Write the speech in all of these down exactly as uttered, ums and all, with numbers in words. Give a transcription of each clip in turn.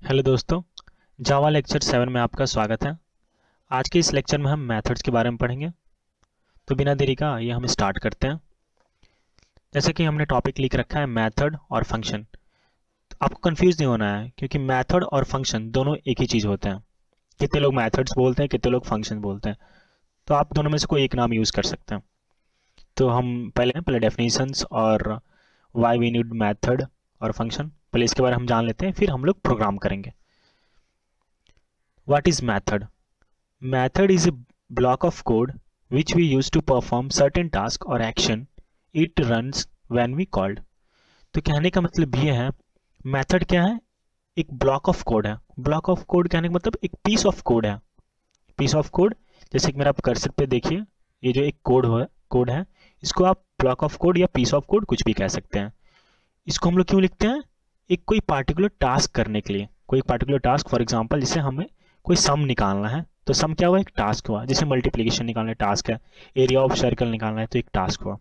Hello दोस्तों, जावा lecture seven में आपका स्वागत है। आज के इस लेक्चर में हम मेथड्स के बारे में पढ़ेंगे। तो बिना देरी का ये हम स्टार्ट करते हैं। जैसे कि हमने टॉपिक लिख रखा है मेथड और फंक्शन। तो आपको कंफ्यूज नहीं होना है क्योंकि मेथड और फंक्शन दोनों एक ही चीज़ होते हैं। कितने लोग मेथड्स बोलते हैं, कितने लोग फंक्शन बोलते हैं, तो आप दोनों में से कोई एक नाम यूज़ कर सकते हैं। तो हम पहले पहले डेफिनेशंस और वाई वी नीड मेथड और फंक्शन, पहले इसके बारे में हम जान लेते हैं, फिर हम लोग प्रोग्राम करेंगे। What is method? Method is a block of code which we use to perform certain task or action. It runs when we called. तो कहने का मतलब ये है, मेथड क्या है? एक ब्लॉक ऑफ कोड है। ब्लॉक ऑफ कोड कहने का मतलब एक पीस ऑफ कोड है। पीस ऑफ कोड, जैसे कि मेरा आप कर्सर पे देखिए, ये जो एक कोड है कोड है इसको आप ब्लॉक ऑफ कोड या पीस ऑफ कोड कुछ भी कह सकते हैं। इसको हम लोग क्यों लिखते हैं? एक कोई पार्टिकुलर टास्क करने के लिए। कोई पार्टिकुलर टास्क, फॉर एग्जांपल जैसे हमें कोई सम निकालना है, तो सम क्या हुआ? एक टास्क हुआ। जैसे मल्टीप्लिकेशन निकालना टास्क है, एरिया ऑफ सर्कल निकालना है तो एक टास्क हुआ।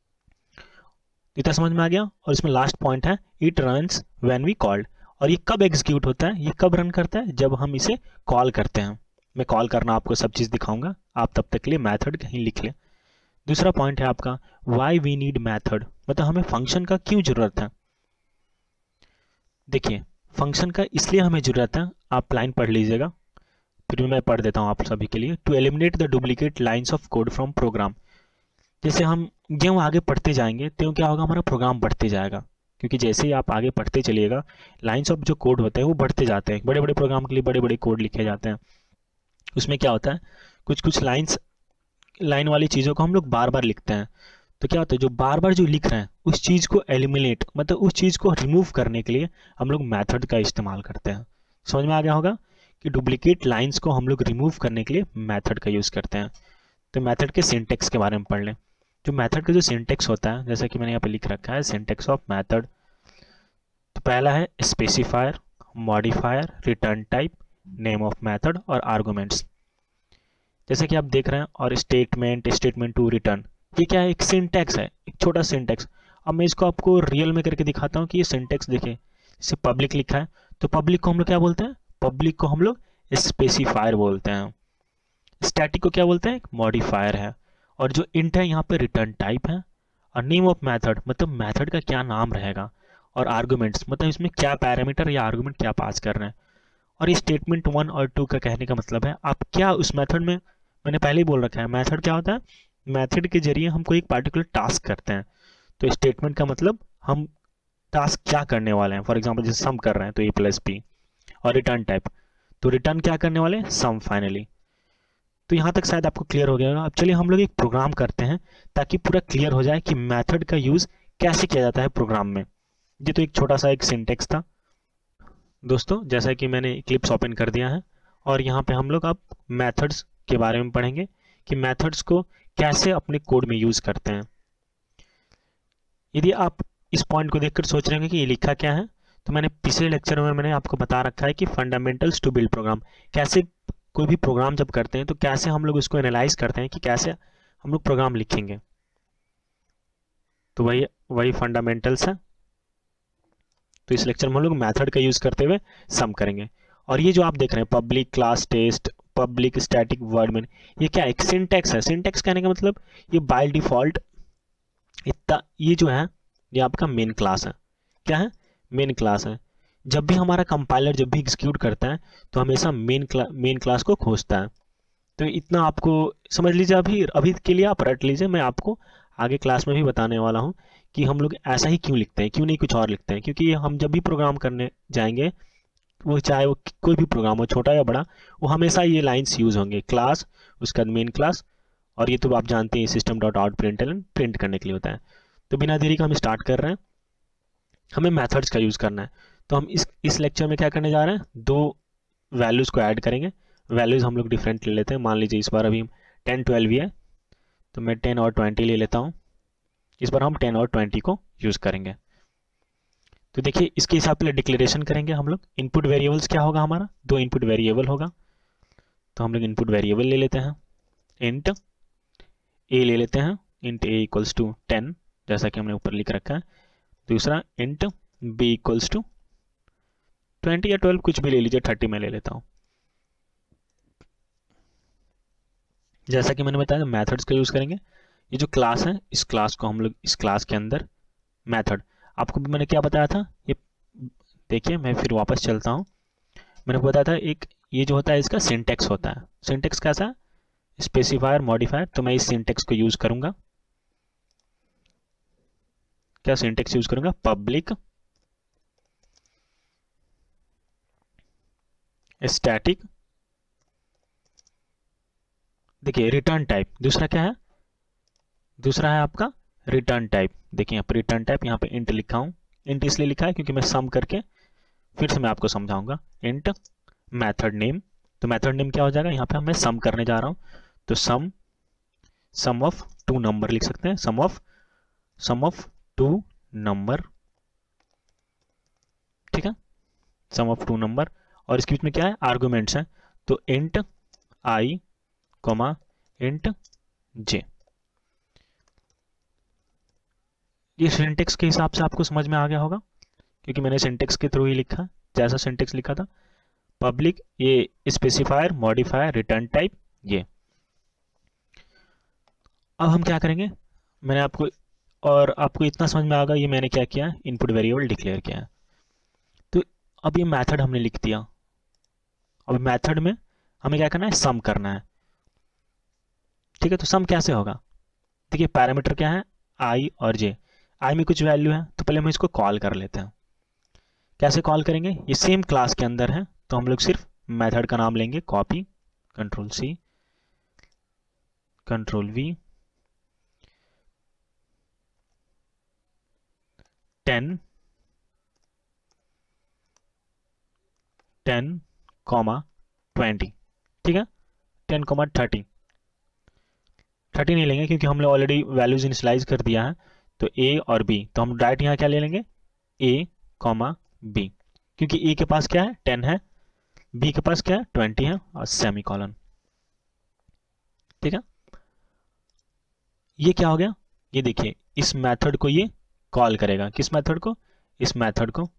इतना समझ में आ गया। और इसमें लास्ट पॉइंट है, it runs when we called. और ये कब एग्जीक्यूट होता है, ये कब रन करता है? जब हम इसे कॉल करते हैं। मैं कॉल करना आपको सब चीज़ दिखाऊंगा, आप तब तक के लिए मैथड कहीं लिख लें। दूसरा पॉइंट है आपका, वाई वी नीड मैथड, मतलब हमें फंक्शन का क्यों जरूरत है। देखिए, फंक्शन का इसलिए हमें जरूरत है, आप लाइन पढ़ लीजिएगा, फिर मैं पढ़ देता हूँ आप सभी के लिए। To eliminate the duplicate lines of code from program. जैसे हम ज्यों आगे पढ़ते जाएंगे त्यों क्या होगा, हमारा प्रोग्राम बढ़ते जाएगा। क्योंकि जैसे ही आप आगे पढ़ते चलिएगा, लाइन्स ऑफ जो कोड होते हैं वो बढ़ते जाते हैं। बड़े बड़े प्रोग्राम के लिए बड़े बड़े कोड लिखे जाते हैं। उसमें क्या होता है, कुछ कुछ लाइन्स लाइन वाली चीज़ों को हम लोग बार बार लिखते हैं। तो क्या होता है, जो बार बार जो लिख रहे हैं उस चीज़ को एलिमिनेट, मतलब उस चीज़ को रिमूव करने के लिए हम लोग मैथड का इस्तेमाल करते हैं। समझ में आ गया होगा कि डुप्लीकेट लाइंस को हम लोग रिमूव करने के लिए मेथड का यूज़ करते हैं। तो मेथड के सिंटेक्स के बारे में पढ़ लें। जो मेथड का जो सिंटेक्स होता है, जैसा कि मैंने यहाँ पे लिख रखा है, सिंटेक्स ऑफ मेथड। तो पहला है specifier, modifier, return type, name of method और आर्गुमेंट्स। जैसे कि आप देख रहे हैं, और स्टेटमेंट, स्टेटमेंट टू रिटर्न, ये क्या है? एक सिंटेक्स है, एक छोटा सिंटेक्स। अब मैं इसको आपको रियल में करके दिखाता हूँ कि ये सिंटेक्स देखिए। जैसे पब्लिक लिखा है, तो पब्लिक को हम लोग क्या बोलते हैं? पब्लिक को हम लोग स्पेसिफायर बोलते हैं। स्टैटिक को क्या बोलते हैं? मॉडिफायर है। और जो इंट है यहाँ पे रिटर्न टाइप है। और नेम ऑफ मेथड, मतलब मेथड का क्या नाम रहेगा। और आर्गुमेंट्स, मतलब इसमें क्या पैरामीटर या आर्गुमेंट क्या पास कर रहे हैं। और ये स्टेटमेंट वन और टू का कहने का मतलब है आप क्या उस मेथड में, मैंने पहले ही बोल रखा है, मेथड क्या होता है? मेथड के जरिए हम कोई एक पार्टिकुलर टास्क करते हैं। तो स्टेटमेंट का मतलब हम टास्क क्या करने वाले हैं। फॉर एग्जांपल जैसे सम कर रहे हैं तो ए प्लस बी। और रिटर्न टाइप, तो रिटर्न क्या करने वाले हैं? Sum finally. तो यहाँ तक शायद आपको क्लियर हो गया होगा। अब चलिए हम लोग एक प्रोग्राम करते हैं ताकि पूरा क्लियर हो जाए कि मेथड का यूज़ कैसे किया जाता है प्रोग्राम में। ये तो एक छोटा सा एक सिंटेक्स था दोस्तों, जैसा कि मैंने इक्लिप्स ओपन कर दिया है। और यहाँ पे हम लोग अब मेथड्स के बारे में पढ़ेंगे कि मेथड्स को कैसे अपने कोड में यूज़ करते हैं। यदि आप इस पॉइंट को देखकर सोच रहे हैं कि ये लिखा क्या है, तो मैंने पिछले लेक्चर में मैंने आपको बता रखा है कि फंडामेंटल्स टू बिल्ड प्रोग्राम, कैसे कोई भी प्रोग्राम जब करते हैं तो कैसे हम लोग उसको एनालाइज करते हैं कि कैसे हम लोग प्रोग्राम लिखेंगे। तो वही वही फंडामेंटल्स है। तो इस लेक्चर में हम लोग मेथड का यूज़ करते हुए सम करेंगे। और ये जो आप देख रहे हैं, public, class, test, public, static, word में, ये क्या? एक सिंटेक्स है। सिंटेक्स कहने का मतलब ये बाय डिफॉल्ट इतना, ये जो है ये आपका मेन क्लास है। क्या है? मेन क्लास है। जब भी हमारा कंपाइलर जब भी एग्जीक्यूट करता है तो हमेशा मेन क्ला, मेन क्लास को खोजता है। तो इतना आपको समझ लीजिए, अभी अभी के लिए आप रट लीजिए। मैं आपको आगे क्लास में भी बताने वाला हूँ कि हम लोग ऐसा ही क्यों लिखते हैं, क्यों नहीं कुछ और लिखते हैं। क्योंकि हम जब भी प्रोग्राम करने जाएंगे, वो चाहे वो कोई भी प्रोग्राम हो, छोटा या बड़ा, वो हमेशा ये लाइन्स यूज़ होंगे। क्लास, उसका मेन क्लास, और ये तो आप जानते हैं system dot out println print करने के लिए होता है। तो बिना देरी का हम स्टार्ट कर रहे हैं। हमें मेथड्स का यूज़ करना है। तो हम इस इस लेक्चर में क्या करने जा रहे हैं, दो वैल्यूज़ को ऐड करेंगे। वैल्यूज़ हम लोग डिफरेंट ले लेते हैं। मान लीजिए इस बार अभी टेन ट्वेल्व ही है, तो मैं टेन और ट्वेंटी ले लेता हूँ। इस बार हम टेन और ट्वेंटी को यूज़ करेंगे। तो देखिए, इसके हिसाब से डिक्लेरेशन करेंगे हम लोग। इनपुट वेरिएबल्स क्या होगा हमारा? दो इनपुट वेरिएबल होगा। तो हम लोग इनपुट वेरिएबल ले लेते हैं। इंट ए ले लेते हैं, int A equals to ten, जैसा कि हमने ऊपर लिख रखा है। दूसरा int B equals to twenty या ट्वेल्व कुछ भी ले लीजिए, थर्टी में ले लेता हूँ। जैसा कि मैंने बताया मेथड्स का यूज़ करेंगे। ये जो क्लास है, इस क्लास को हम लोग इस क्लास के अंदर मेथड, आपको मैंने क्या बताया था, ये देखिए मैं फिर वापस चलता हूँ। मैंने बताया था एक ये जो होता है इसका सिंटेक्स होता है। सिंटेक्स कैसा है, स्पेसिफायर मॉडिफायर, तो मैं इस सिंटेक्स को यूज़ करूँगा। क्या सिंटेक्स यूज़ करूँगा, पब्लिक स्टैटिक, देखिए रिटर्न टाइप, दूसरा क्या है, दूसरा है आपका रिटर्न टाइप। देखिए यहाँ पर रिटर्न टाइप, यहाँ पे इंट लिखा हूँ। इंट इसलिए लिखा है क्योंकि मैं सम करके फिर से मैं आपको समझाऊंगा। इंट मेथड नेम, तो मेथड नेम क्या हो जाएगा, यहाँ पे मैं सम करने जा रहा हूँ, तो sum sum of two number लिख सकते हैं, sum of sum of two number, ठीक है, सम ऑफ टू नंबर। और इसके बीच में क्या है, आर्गुमेंट्स हैं, तो int I comma int J. ये सिंटेक्स के हिसाब से आपको समझ में आ गया होगा, क्योंकि मैंने सिंटेक्स के थ्रू ही लिखा, जैसा सिंटेक्स लिखा था, पब्लिक, ये स्पेसिफायर मॉडिफायर रिटर्न टाइप, ये। अब हम क्या करेंगे, मैंने आपको और आपको इतना समझ में आ गया, ये मैंने क्या किया, इनपुट वेरिएबल डिक्लेयर किया है। तो अब ये मेथड हमने लिख दिया। अब मेथड में हमें क्या करना है, सम करना है, ठीक है। तो सम कैसे होगा, देखिए पैरामीटर क्या है, आई और जे। आई में कुछ वैल्यू है, तो पहले हम इसको कॉल कर लेते हैं। कैसे कॉल करेंगे, ये सेम क्लास के अंदर है, तो हम लोग सिर्फ मेथड का नाम लेंगे, copy, control C, control V, ten ten comma twenty, ठीक है, टेन कॉमा थर्टी। थर्टी नहीं लेंगे क्योंकि हमने ऑलरेडी वैल्यूज इनिशियलाइज कर दिया है, तो ए और बी, तो हम डायरेक्ट यहाँ क्या ले लेंगे, ए कॉमा बी, क्योंकि ए के पास क्या है, टेन है, बी के पास क्या है, ट्वेंटी है, और सेमी कॉलन, ठीक है। ये क्या हो गया, ये देखिए इस मेथड को ये कॉल करेगा, किस मेथड को, इस मेथड को।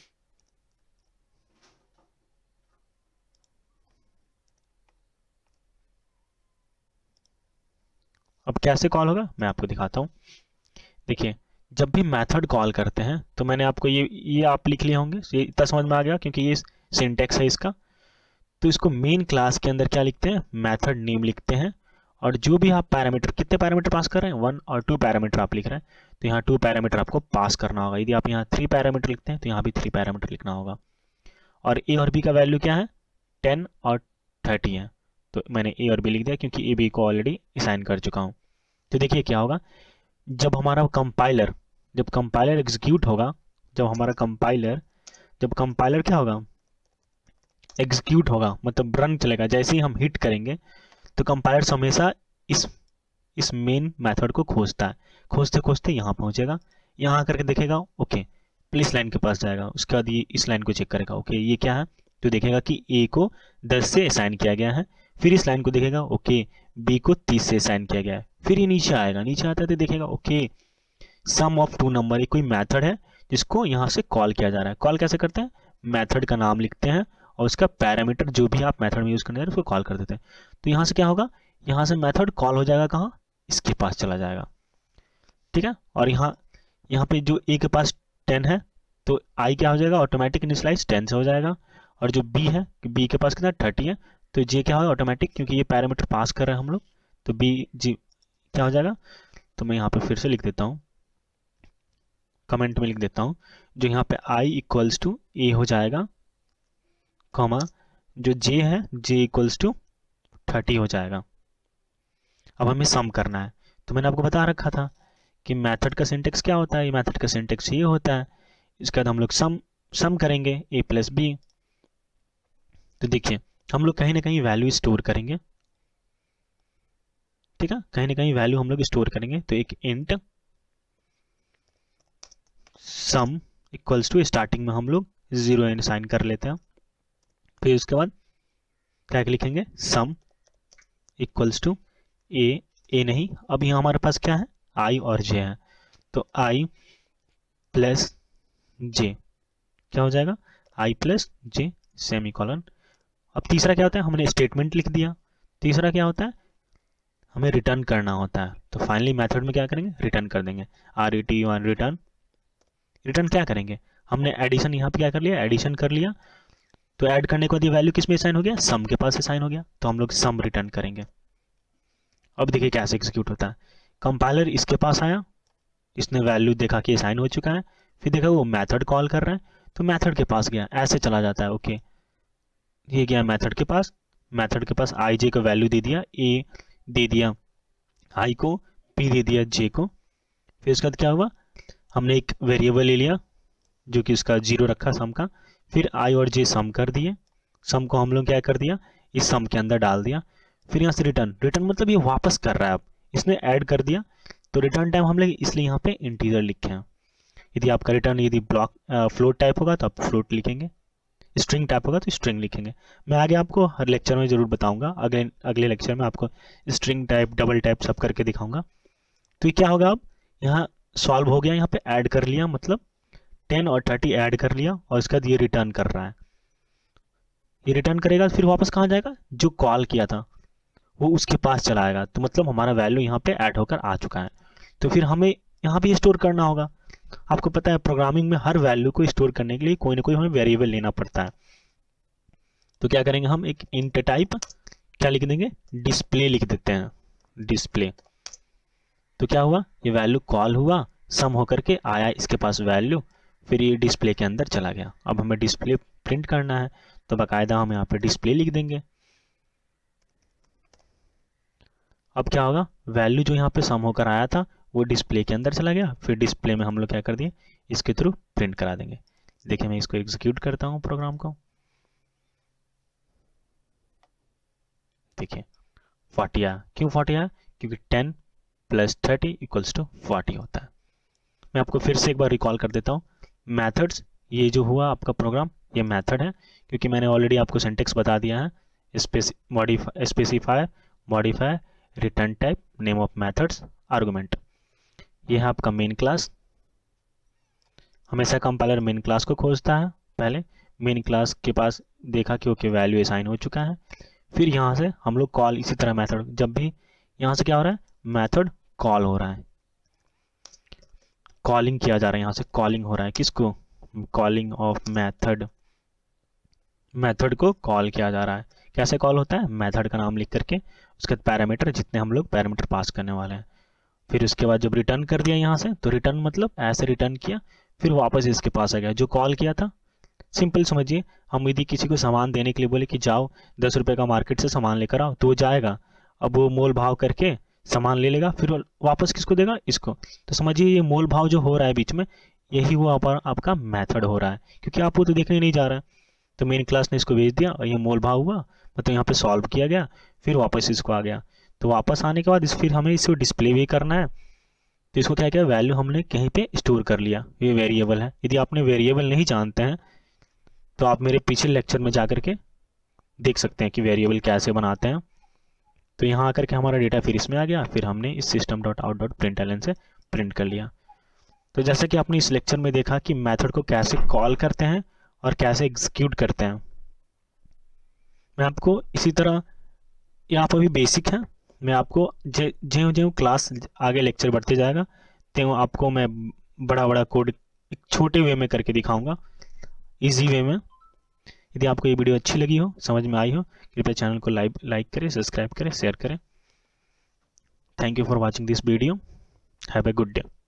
अब कैसे कॉल होगा मैं आपको दिखाता हूं। देखिए जब भी मेथड कॉल करते हैं, तो मैंने आपको ये ये आप लिख लिए होंगे, ये इतना समझ में आ गया क्योंकि ये सिंटेक्स है इसका। तो इसको मेन क्लास के अंदर क्या लिखते हैं, मेथड नेम लिखते हैं, और जो भी आप पैरामीटर, कितने पैरामीटर पास कर रहे हैं, वन और टू पैरामीटर आप लिख रहे हैं, तो यहाँ टू पैरामीटर आपको पास करना होगा। यदि आप यहाँ थ्री पैरामीटर लिखते हैं तो यहाँ भी थ्री पैरामीटर लिखना होगा। और ए और बी का वैल्यू क्या है, टेन और थर्टी है, तो मैंने ए और बी लिख दिया क्योंकि ए बी को ऑलरेडी असाइन कर चुका हूँ। तो देखिए क्या होगा, जब हमारा कंपाइलर जब कंपाइलर एग्जीक्यूट होगा, जब हमारा कंपाइलर जब कंपाइलर क्या होगा, एग्जीक्यूट होगा, मतलब रन चलेगा, जैसे ही हम हिट करेंगे तो कंपाइलर हमेशा इस इस मेन मेथड को खोजता है, खोजते खोजते यहाँ पहुंचेगा, यहाँ करके देखेगा ओके, फिर इस लाइन के पास जाएगा, उसके बाद ये इस लाइन को चेक करेगा, ओके ये क्या है, तो देखेगा कि ए को दस से असाइन किया गया है, फिर इस लाइन को देखेगा ओके बी को तीस से असाइन किया गया है, फिर ये नीचे आएगा, नीचे आता है तो देखेगा okay sum of two number, ये कोई मेथड है जिसको यहाँ से कॉल किया जा रहा है। कॉल कैसे करते हैं, मेथड का नाम लिखते हैं और उसका पैरामीटर जो भी आप मेथड में यूज करने जा रहे हैं उसको कॉल कर देते हैं। तो यहाँ से क्या होगा, यहाँ से मेथड कॉल हो जाएगा कहाँ, इसके पास चला जाएगा, ठीक है। और यहाँ यहाँ पे जो ए के पास टेन है, तो आई क्या हो जाएगा, ऑटोमेटिक इनिशियलाइज टेन से हो जाएगा, और जो बी है, बी के पास कितना थर्टी है, तो जे क्या होगा ऑटोमेटिक, क्योंकि ये पैरामीटर पास कर रहे हैं हम लोग, तो बी जी क्या हो जाएगा, तो मैं यहाँ पे फिर से लिख देता हूँ, कमेंट में लिख देता हूँ, जो यहाँ पे i इक्वल्स टू ए हो जाएगा, कॉमा जो j है j इक्वल्स टू थर्टी हो जाएगा। अब हमें सम करना है, तो मैंने आपको बता रखा था कि मेथड का सिंटेक्स क्या होता है, ये मेथड का सिंटेक्स ये होता है। इसके बाद हम लोग सम सम करेंगे a प्लस बी। तो देखिए हम लोग कहीं ना कहीं वैल्यू स्टोर करेंगे, ठीक है, कहीं ना कहीं वैल्यू हम लोग स्टोर करेंगे। तो एक int sum equals to, starting में हम लोग जीरो एन साइन कर लेते हैं, फिर उसके बाद क्या लिखेंगे, सम इक्वल्स टू ए, ए नहीं, अब यहाँ हमारे पास क्या है, आई और जे है, तो आई प्लस जे क्या हो जाएगा, I plus J semicolon. अब तीसरा क्या होता है, हमने स्टेटमेंट लिख दिया। तीसरा क्या होता है, हमें रिटर्न करना होता है। तो फाइनली मेथड में क्या करेंगे, रिटर्न कर देंगे, R E T one return. Return क्या करेंगे, हमने एडिशन यहाँ पे क्या कर लिया, एडिशन कर लिया। तो ऐड करने के बाद ये वैल्यू किस में असाइन हो गया, सम के पास असाइन हो गया, तो हम लोग सम रिटर्न करेंगे। अब देखिए कैसे एग्जीक्यूट होता है। कंपाइलर इसके पास आया, इसने वैल्यू देखा कि असाइन हो चुका है, फिर देखा वो मेथड कॉल कर रहा है, तो मेथड के पास गया, ऐसे चला जाता है। ओके, ये गया मेथड के पास, मेथड के पास आई जे का वैल्यू दे दिया, ए दे दिया आई को, पी दे दिया जे को। फिर उसके बाद क्या हुआ, हमने एक वेरिएबल ले लिया जो कि उसका जीरो रखा सम का, फिर आई और जे सम कर दिए, सम को हम लोग क्या कर दिया, इस सम के अंदर डाल दिया। फिर यहाँ से रिटर्न, रिटर्न मतलब ये वापस कर रहा है, अब इसने ऐड कर दिया, तो रिटर्न टाइम हम लोग इसलिए यहाँ पे इंटीजर लिखे हैं। यदि आपका रिटर्न यदि ब्लॉक फ्लोट टाइप होगा तो आप फ्लोट लिखेंगे, स्ट्रिंग टाइप होगा तो स्ट्रिंग लिखेंगे। मैं आगे आपको हर लेक्चर में जरूर बताऊंगा, अगले अगले लेक्चर में आपको स्ट्रिंग टाइप डबल टाइप सब करके दिखाऊंगा। तो ये क्या होगा, अब यहाँ सॉल्व हो गया, यहाँ पे ऐड कर लिया, मतलब टेन और थर्टी ऐड कर लिया, और इसके बाद ये रिटर्न कर रहा है। ये रिटर्न करेगा, फिर वापस कहाँ जाएगा, जो कॉल किया था वो उसके पास चला आएगा। तो मतलब हमारा वैल्यू यहाँ पे ऐड होकर आ चुका है। तो फिर हमें यहाँ पे स्टोर करना होगा। आपको पता है प्रोग्रामिंग में हर वैल्यू को स्टोर करने के लिए कोई ना कोई हमें वेरिएबल लेना पड़ता है। तो क्या करेंगे, हम एक इंट टाइप क्या लिख देंगे, डिस्प्ले लिख देते हैं, डिस्प्ले। तो क्या हुआ, ये वैल्यू कॉल हुआ, सम होकर के आया इसके पास वैल्यू, फिर ये डिस्प्ले के अंदर चला गया। अब हमें डिस्प्ले प्रिंट करना है, तो बाकायदा हम यहाँ पे डिस्प्ले लिख देंगे। अब क्या होगा, वैल्यू जो यहाँ पे सम होकर आया था वो डिस्प्ले के अंदर चला गया, फिर डिस्प्ले में हम लोग क्या कर दिए, इसके थ्रू प्रिंट करा देंगे। देखिए मैं इसको एग्जीक्यूट करता हूँ प्रोग्राम को, देखिए फोर्टी आया। क्यों फोर्टी आया, क्योंकि ten plus thirty equals to forty होता है। मैं आपको फिर से एक बार रिकॉल कर देता हूँ। मेथड्स, ये जो हुआ आपका प्रोग्राम, ये मेथड है, क्योंकि मैंने ऑलरेडी आपको सिंटेक्स बता दिया है, specifier specifier modifier return type name of methods argument. ये है आपका मेन क्लास। हमेशा कंपाइलर मेन क्लास को खोजता है, पहले मेन क्लास के पास देखा कि ओके वैल्यू असाइन हो चुका है, फिर यहाँ से हम लोग कॉल, इसी तरह मेथड, जब भी यहाँ से क्या हो रहा है, मेथड कॉल हो रहा है, कॉलिंग किया जा रहा है, यहाँ से कॉलिंग हो रहा है, किसको, कॉलिंग ऑफ मेथड, मेथड को कॉल किया जा रहा है। कैसे कॉल होता है, मेथड का नाम लिख करके उसके पैरामीटर, जितने हम लोग पैरामीटर पास करने वाले हैं, फिर उसके बाद जब रिटर्न कर दिया यहाँ से, तो रिटर्न मतलब ऐसे रिटर्न किया, फिर वापस इसके पास आ गया जो कॉल किया था। सिंपल समझिए, हम यदि किसी को सामान देने के लिए बोले कि जाओ दस रुपये का मार्केट से सामान लेकर आओ, तो वो जाएगा, अब वो मोल भाव करके सामान ले लेगा, फिर वापस किसको देगा, इसको। तो समझिए ये मोल भाव जो हो रहा है बीच में, यही वो आप, आपका मेथड हो रहा है, क्योंकि आप वो तो देखने नहीं जा रहा है। तो मेन क्लास ने इसको भेज दिया और ये मोल भाव हुआ, मतलब यहाँ पे सॉल्व किया गया, फिर वापस इसको आ गया। तो वापस आने के बाद इस फिर हमें इसको डिस्प्ले भी करना है, तो इसको क्या किया, वैल्यू हमने कहीं पे स्टोर कर लिया, ये वेरिएबल है। यदि आपने वेरिएबल नहीं जानते हैं तो आप मेरे पिछले लेक्चर में जा करके देख सकते हैं कि वेरिएबल कैसे बनाते हैं। तो यहाँ आकर के हमारा डेटा फिर इसमें आ गया, फिर हमने इस system dot out dot print L N से प्रिंट कर लिया। तो जैसे कि आपने इस लेक्चर में देखा कि मेथड को कैसे कॉल करते हैं और कैसे एग्जीक्यूट करते हैं। मैं आपको इसी तरह, यहाँ पर भी बेसिक है, मैं आपको ज्यों ज्यों क्लास आगे लेक्चर बढ़ते जाएगा त्यों आपको मैं बड़ा बड़ा कोड एक छोटे वे में करके दिखाऊंगा, इजी वे में। यदि आपको ये वीडियो अच्छी लगी हो, समझ में आई हो, कृपया चैनल को लाइक लाइक करें, सब्सक्राइब करें, शेयर करें। Thank you for watching this video. Have a good day.